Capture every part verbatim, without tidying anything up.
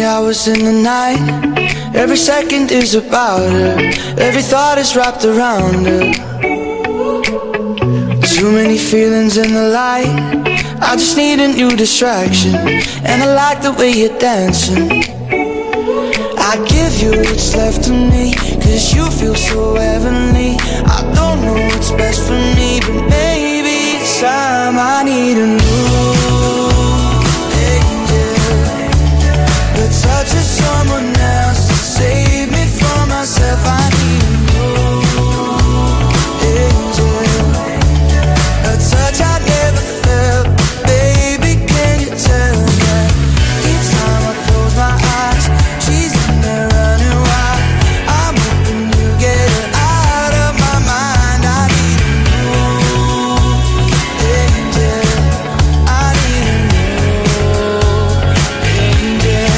hours in the night. Every second is about her. Every thought is wrapped around her. Too many feelings in the light. I just need a new distraction. And I like the way you're dancing. I give you what's left of me, cause you feel so heavenly. I don't know what's best for me, but maybe it's time I need a new the touch of someone else to save me from myself. I need a new angel, a touch I never felt. Baby, can you tell that each time I close my eyes, she's in there running wild. I'm hoping you get her out of my mind. I need a new angel, I need a new angel.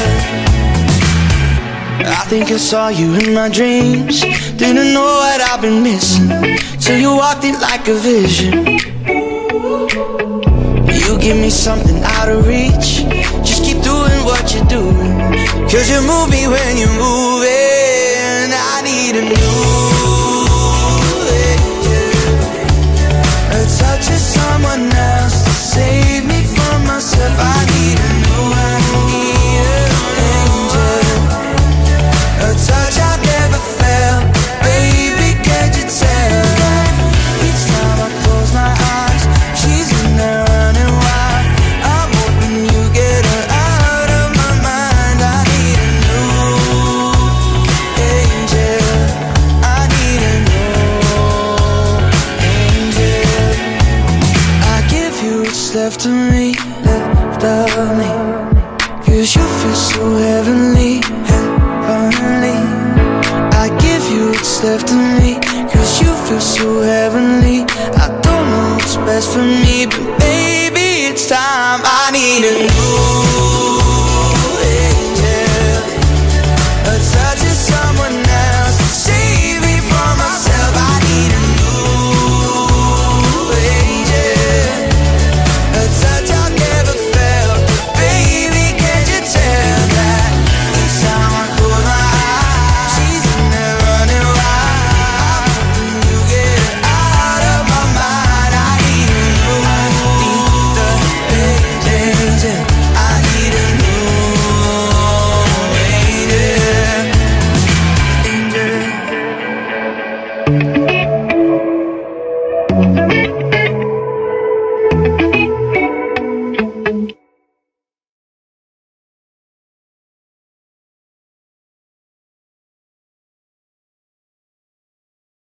I think I saw you in my dreams. Didn't know what I've been missing till you walked in like a vision. You give me something out of reach. Just keep doing what you're doing, cause you move me when you're moving. I need a new angel, a touch of someone else to save me from myself. I need a new, I need an angel, a touch I've never felt. Baby, can't you tell that each time I close my eyes, she's in there running wild. I'm hoping you get her out of my mind. I need a new angel, I need a new angel. I give you what's left of me, left of me, cause you feel so heavenly, heavenly. I give you what's left of me, cause you feel so heavenly. I don't know what's best for me, but baby, it's time I need a new angel, a touch of someone else to save me from myself. I need a new angel, a touch I've never felt. Baby, can't you tell that each time I close my eyes, she's in there running wild. I'm hoping you get her out of my mind. I need a new, I need the angel, I need a new angel, angel.